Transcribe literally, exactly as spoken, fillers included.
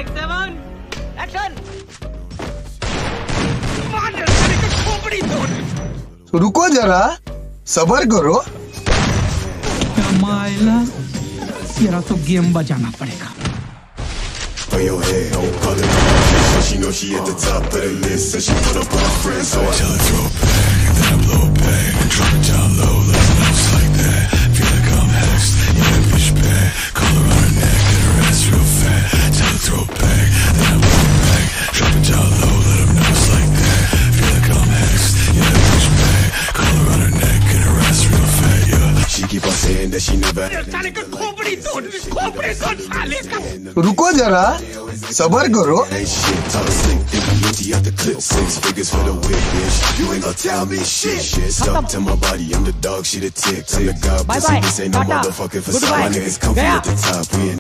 Take seven action. रुको जरा, सबर करो। माइला तेरा तो गेम बजाना पड़ेगा। She know she at the top of the list, and she put up with her friends. So I tell her throw it back, then I blow it back, and drop it down low, let her know it's like that. Feel like I'm hexed, yeah, bitch bad. Collar on her neck, get her ass real fat. Tell her throw it back, then I blow it back, drop it down low, let her know it's like that. Feel like I'm hexed, yeah, bitch bad. Collar on her neck, get her ass real fat, yeah. She keep on saying that she never. रुको जरा, सबर करो। Six figures for the whip, bitch. You ain't gonna tell me shit. Shit stuck to my body. I'm the dog, she the tick. Tell the God, pussy, this ain't no motherfucking facade. My niggas come from at the top. We